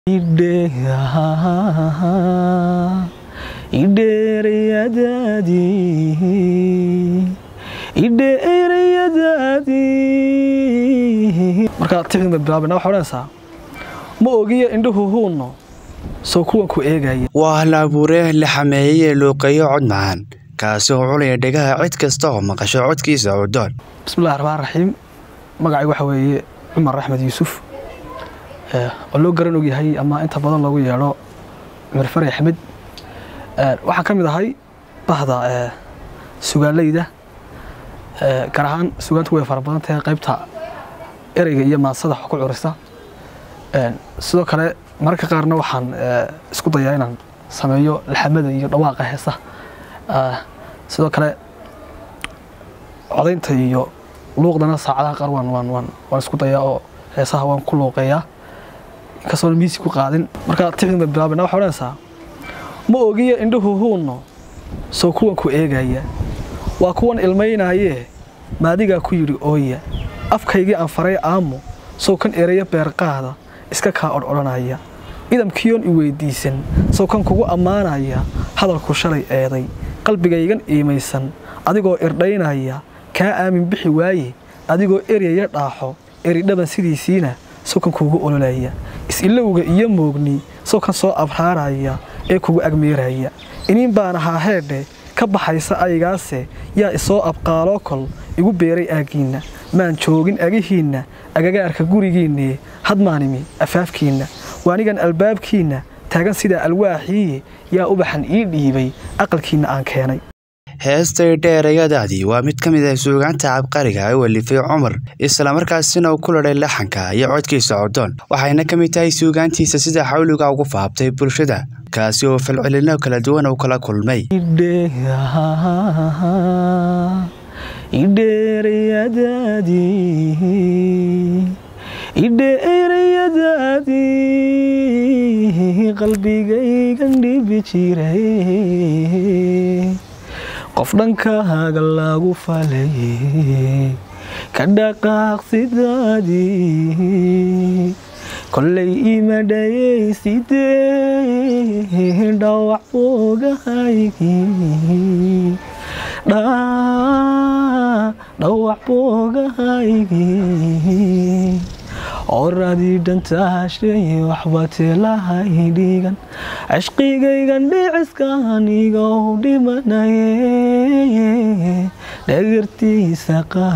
marka tifin bilaabna waxa oranaysaa ma ogiyo indhuhu huuno soo kuwan ku eegaya waa la abuuray la xameeyay luuqayo cod macaan kaasoo culaya dhagaha cid kasta oo maqasho codkiisa codon bismillaahir rahmaanir rahiim magacaygu waxa weeye Umar Axmed Yuusuf oo loo garan og yahay ama inta badan lagu yeero Umar Faray Axmed waxa kamid ahay bahda suugaalayda gaar ahaan suugaantu way fara badan tahay qaybta ereyga iyo maasada ku curista sidoo kale marka qaarna waxaan isku dayaa inaan sameeyo laxamada iyo dhawaaqa heesaha sidoo kale codaynta iyo luuqdana saacadaha qaar waan isku dayaa oo heesaha waan ku luuqeeyaa kasoo miisi ku qaadin marka tifin bilaabna waxa oranaysaa ma ogiyo indhuhu huuno soo kuwan ku eegaya waa kuwan ilmeynaaye maadiga ku yiri ooya afkaygii aan faray aamo soo kan ereeyo beer qaada iska ka oranaya idamkiyoon i weydiisan soo kan kugu amaanaya hadalku shalay eeday qalbigaygan iimaysan adigoo irdhaynaya ka aamin bixi waaye adigoo ereyaya dhaaxo eri dhaban sidiisiina soo kan kugu ololaya is-ilowga iyo moogni soo kan soo abraaraya ee kugu agmeeraya iniin baan ahaa heedhe ka baxaysa aygaase yaa isoo abqaaloo kol igu beeray aagiina maan joogin agihiina agagaarka gurigiina hadmaanimi afaafkiina waanigan albaabkiina taagan sida alwaaxii yaa ubaxan ii dhiibay aqalkiina aan keenay heestay dheerayadaadii waa mid ka mid ah suugaanta cabqariga ay walifay Umar isla markaasina uu ku leeyahay laxanka iyo codkiisa codon waxayna ka mid tahay suugaantiisa sida xawliga ugu faabtay bulshada kaasi oo falcelino kala duwan oo kala kulmay qalbigaygan dhibi jiray qof dhankaaga lagu falay ka dhaqaaq sidaadii kollay ima dhayaysidee dhawac boogahaygii dhawac boogahaygii oradii dhantaashay waxba teelahay dhigan cishqigaygan dhiciskan iga u dhimanaye dhagartiisa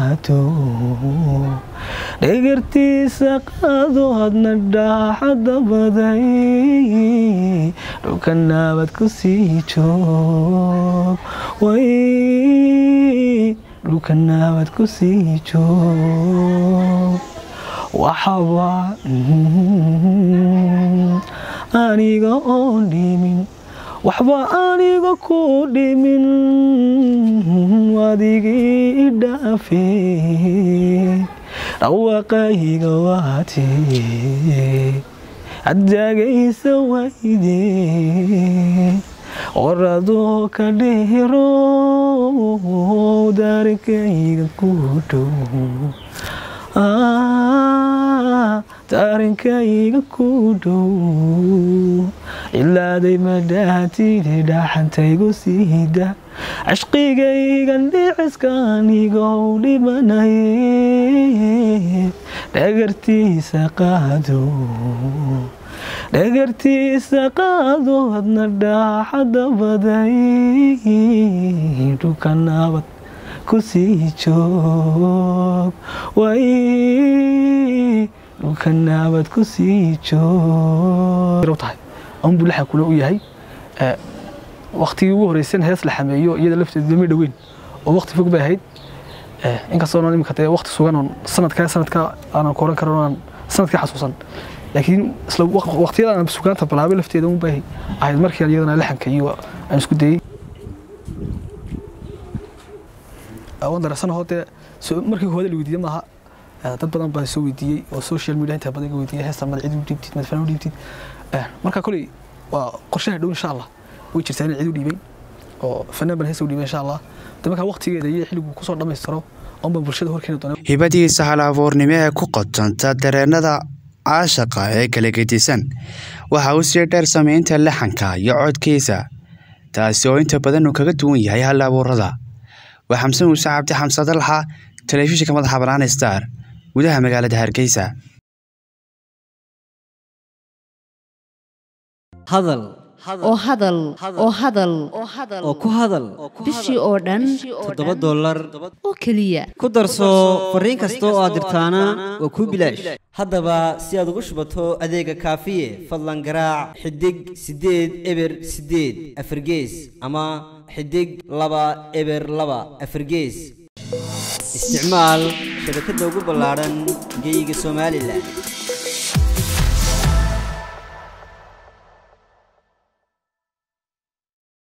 qaado hadna dhaaxada baday dhulka nabad ku sii joog way dhulka nabad ku sii joog waxaba aniga oo dhimin waxba aniga ku dhimin wadigii dhaafay dhawaaqayga waatee adagaysa wayde oradoo ka dheero daarikayga ku dhow tarinkayga ku dhow ilaaday madhaatide dhaxantaygu siida cishqigaygan dhiciskan iga u dhimanaye dhagartiisa qaado hadna dhaaxada baday dhulka nabad ku sii joog way dhulka nabad ku sii joog aan bulaxa kula u yahay waqtigii ugu horeysan hees la xameeyo iyada lafteedu ma dhaweyn oo waqti fog bay ahayd inkastoo aan imika tahay waqti sugan oo sanadka aan kooran karo aan sanadka xasuusan laakiin isla waqtiyada aan suugaanta bilaabay lafteedu u baahay ahayd markii iyadana laxanka iyo aan isku dayay wandarasan hoode markii hore la weydiiyay maaha dad badan baa soo weydiiyay oo social media inta badan weydiiyay heesta madaxid u dhibtid madfan u dhibtid marka kulli waa qorshaha dhow insha Allah way jirtaan cid u dhibay oo fanaan bal heesta u dhibay insha Allah marka waqtigeeda iyo xilligu ku soo dhameystiro oo bulshada horkeena doona hibadiisa hal abuurnimo ee ku qotanta dareenada caashaqa ee kala gedisan. Waxa uu si dheer sameynta laxanka iyo codkiisa, taasi oo inta badan uu kaga duwan yahay hal-abuurada. Waa Xamse Muuse Cabdi Xamse Dalxa, telefishinka madaxa bannaan Star, gudaha magaalada Hargeysa. hadal oo ku hadal bishii oo dhan $7 oo kaliya ku darso fariin kasta oo aad dirtaana waa ku bilaash. haddaba si aad ugu shubato adeega kaafiye fadlan garaac xidig 8 eber 8 afargees ama xidig 2 eber 2 afargees. isticmaal shabakadda ugu ballaaran geyga Soomaaliland.